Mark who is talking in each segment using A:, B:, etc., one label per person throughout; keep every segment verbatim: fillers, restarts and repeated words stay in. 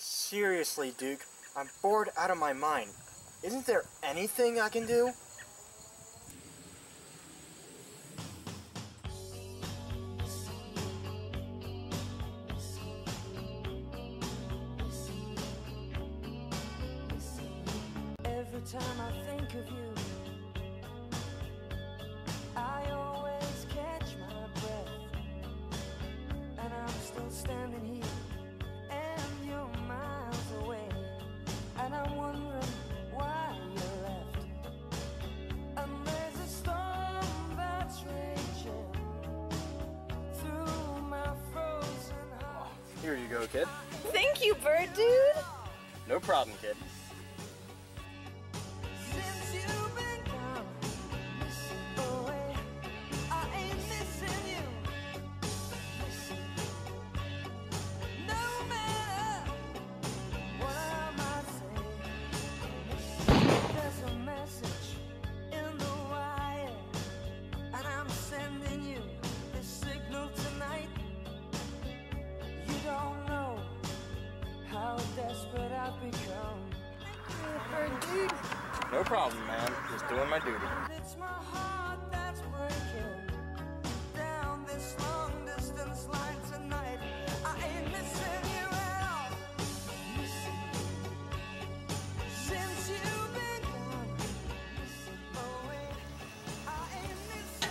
A: Seriously, Duke, I'm bored out of my mind. Isn't there anything I can do?
B: Every time I think of you, I always catch my breath, and I'm still standing here, and you're miles away, and I'm wondering why you left. And there's a storm that's raging through my frozen heart.
A: Here you go, kid.
C: Thank you, bird dude.
A: No problem, kid.
B: Desperate I've become.
C: Dude.
A: No problem, man. Just doing my duty.
B: It's my heart that's breaking down this long distance line tonight. I ain't missing you at all. Since you've been gone away, I ain't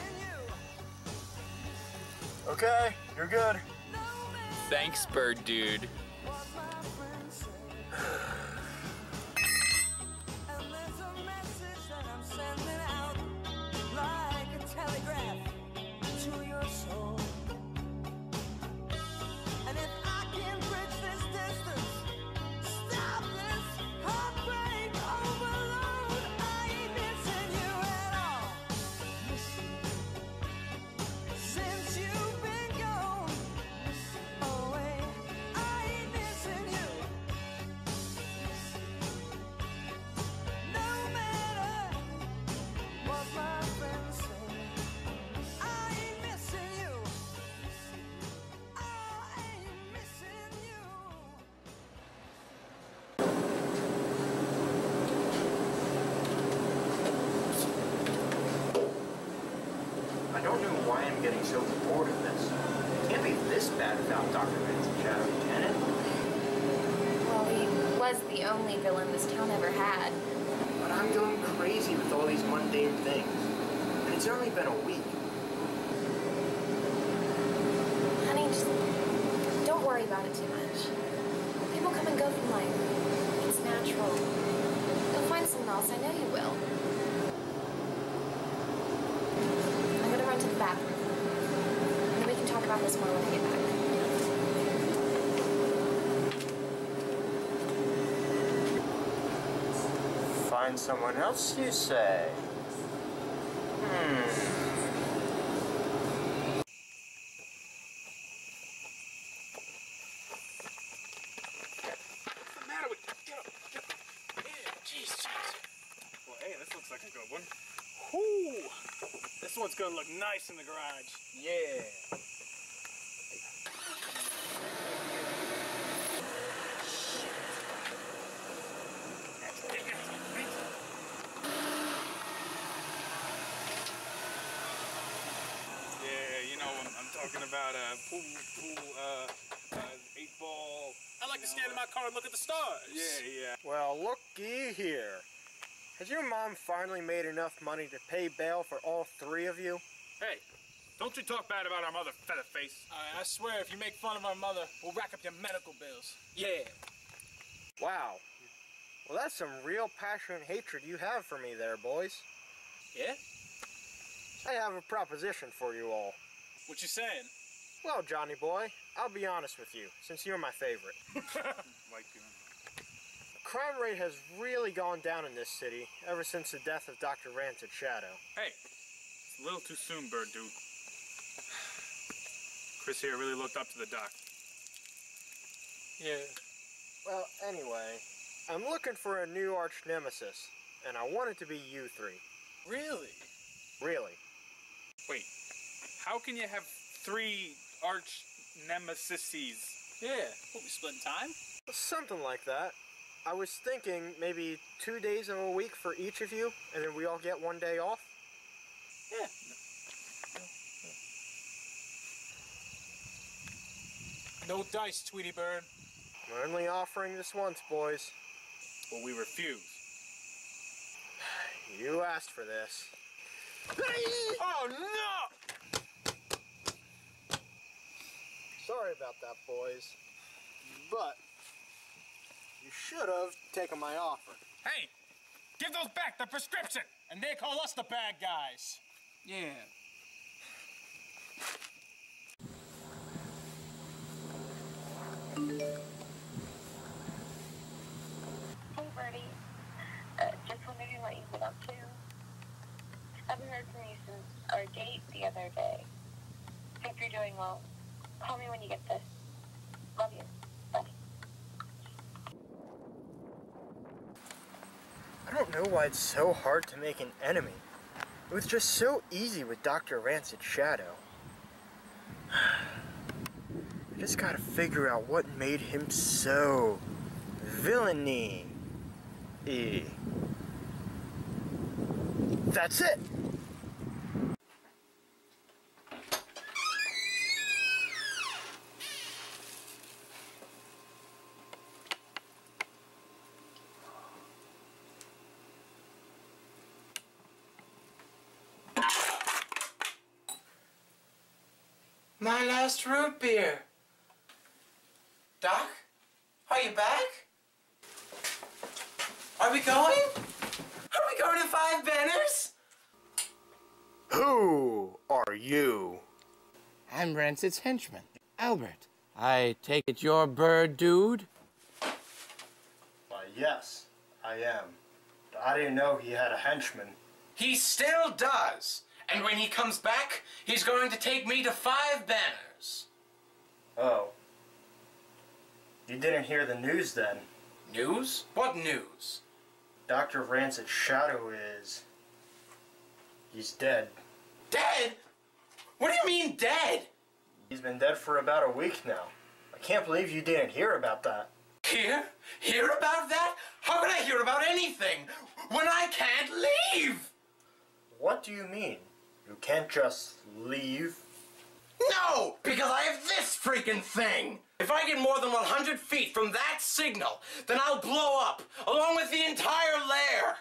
B: missing you.
A: Okay, you're good.
D: Thanks, bird dude.
B: And there's a message that I'm sending out like a telegraph to your soul. And if I can bridge this distance, stop this heartbreak overload, I ain't missing you at all. Since you've been gone away, I ain't missing you.
A: I don't know why I'm getting so bored of this. It can't be this bad without Doctor Rancid Shadow, can it?
C: Well, he was the only villain this town ever had.
A: But I'm going crazy with all these mundane things. And it's only been a week.
C: Honey, just don't worry about it too much. People come and go from life. It's natural. You'll find someone else, I know you will. I'm gonna run to the bathroom. And then we can talk about this more when I get back.
A: Find someone else, you say? Hmm.
E: What's the matter with you? Get up, get up. Yeah, jeez, jeez. Well, hey, this looks like a good one. Whoo! This one's gonna look nice in the garage.
A: Yeah.
E: Yeah, you know, I'm, I'm talking about a pool, pool, uh, uh, eight ball. I like to stand in my car and look at the stars. Yeah, yeah.
A: Well, looky here. Has your mom finally made enough money to pay bail for all three of you?
E: Hey, don't you talk bad about our mother, featherface.
F: All right, I swear, if you make fun of our mother, we'll rack up your medical bills.
E: Yeah.
A: Wow. Well, that's some real passionate hatred you have for me there, boys.
F: Yeah?
A: I have a proposition for you all.
F: What you saying?
A: Well, Johnny boy, I'll be honest with you, since you're my favorite.
E: Like you.
A: The crime rate has really gone down in this city ever since the death of Doctor Rancid Shadow.
E: Hey, it's a little too soon, bird dude. Chris here really looked up to the doc.
F: Yeah.
A: Well, anyway, I'm looking for a new arch nemesis, and I want it to be you three.
F: Really?
A: Really.
E: Wait, how can you have three arch nemesises?
F: Yeah. What, we splitting time?
A: Something like that. I was thinking maybe two days of a week for each of you, and then we all get one day off.
F: Yeah. No dice, Tweety Bird.
A: We're only offering this once, boys.
F: Well, we refuse.
A: You asked for this.
F: Oh, no!
A: Sorry about that, boys. But you should have taken my offer.
F: Hey, give those back, the prescription! And they call us the bad guys. Yeah.
G: Hey, Birdie. Uh, just wondering what you've been up to. Haven't heard from you since our date the other day. Hope you're doing well. Call me when you get this. Love you. Bye.
A: I don't know why it's so hard to make an enemy. It was just so easy with Doctor Rancid Shadow. I just gotta figure out what made him so villainy. E. That's it!
H: My last root beer. Doc, are you back? Are we going? Are we going to Five Banners?
A: Who are you?
I: I'm Rancid's henchman, Albert. I take it you're Bird Dude?
A: Why, yes, I am. But I didn't know he had a henchman.
H: He still does. And when he comes back, he's going to take me to Five Banners.
A: Oh. You didn't hear the news then?
H: News? What news?
A: Doctor Rancid Shadow is... he's dead.
H: Dead? What do you mean dead?
A: He's been dead for about a week now. I can't believe you didn't hear about that.
H: Hear? Hear about that? How can I hear about anything when I can't leave?
A: What do you mean? You can't just leave?
H: No, because I have this freaking thing. If I get more than one hundred feet from that signal, then I'll blow up, along with the entire lair.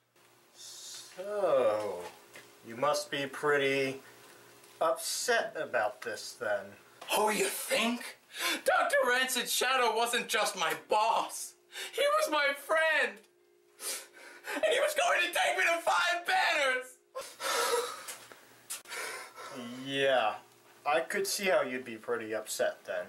A: So, you must be pretty upset about this then.
H: Oh, you think? Doctor Rancid Shadow wasn't just my boss. He was my friend. And he was going to take me to Five Banners.
A: Yeah, I could see how you'd be pretty upset then.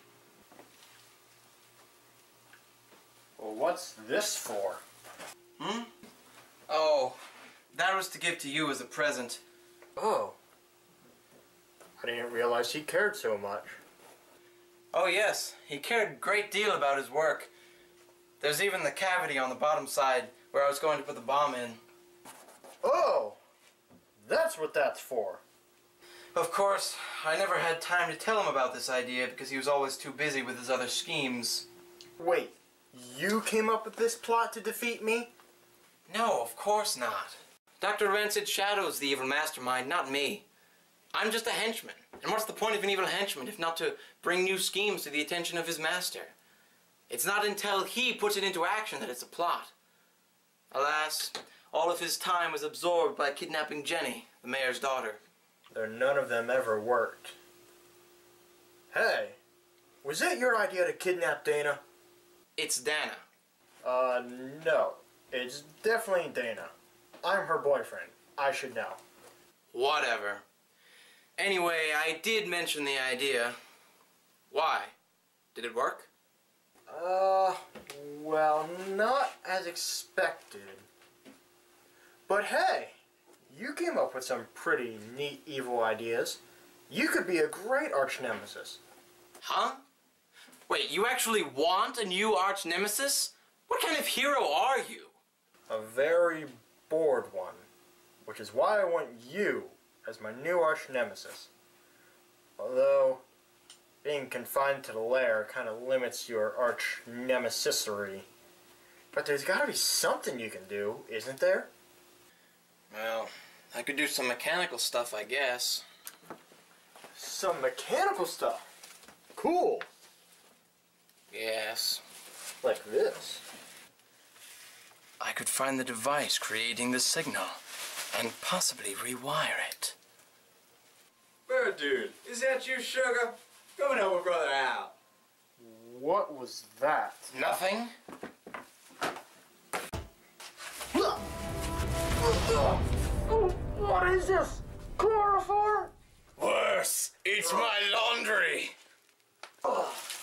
A: Well, what's this for?
H: Hmm? Oh, that was to give to you as a present.
A: Oh. I didn't realize he cared so much.
H: Oh yes, he cared a great deal about his work. There's even the cavity on the bottom side where I was going to put the bomb in.
A: Oh! That's what that's for.
H: Of course, I never had time to tell him about this idea because he was always too busy with his other schemes.
A: Wait, you came up with this plot to defeat me?
H: No, of course not. Doctor Rancid Shadow's the evil mastermind, not me. I'm just a henchman. And what's the point of an evil henchman if not to bring new schemes to the attention of his master? It's not until he puts it into action that it's a plot. Alas, all of his time was absorbed by kidnapping Jenny, the mayor's daughter.
A: Though none of them ever worked. Hey, was it your idea to kidnap Dana?
H: It's Dana.
A: Uh, no. It's definitely Dana. I'm her boyfriend. I should know.
H: Whatever. Anyway, I did mention the idea. Why? Did it work?
A: Uh, well, not as expected. But hey, you came up with some pretty neat evil ideas. You could be a great arch nemesis.
H: Huh? Wait, you actually want a new arch nemesis? What kind of hero are you?
A: A very bored one. Which is why I want you as my new arch nemesis. Although, being confined to the lair kind of limits your arch nemesisery. But there's gotta be something you can do, isn't there?
H: Well, I could do some mechanical stuff, I guess.
A: Some mechanical stuff? Cool.
H: Yes.
A: Like this.
H: I could find the device creating the signal and possibly rewire it.
J: Bird dude, is that you, sugar? Come and help a brother out.
A: What was that?
H: Nothing?
A: What is this? Chloroform?
H: Worse, it's my laundry.
A: Ugh.